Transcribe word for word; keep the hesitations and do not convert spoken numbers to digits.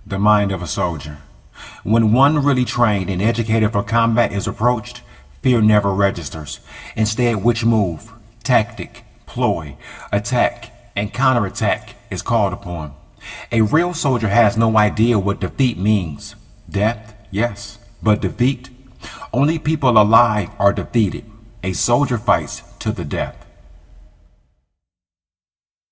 The mind of a soldier. When one really trained and educated for combat is approached, fear never registers. Instead, which move, tactic, ploy, attack, and counterattack is called upon. A real soldier has no idea what defeat means. Death, yes, but defeat? Only people alive are defeated. A soldier fights to the death.